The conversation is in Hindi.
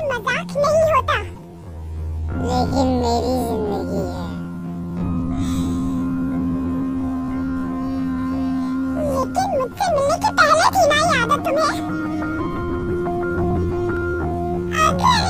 मजाक नहीं होता। लेकिन मेरी जिंदगी है। लेकिन मुझसे मिलने के पहले थी ना ये आदत तुम्हें? अगर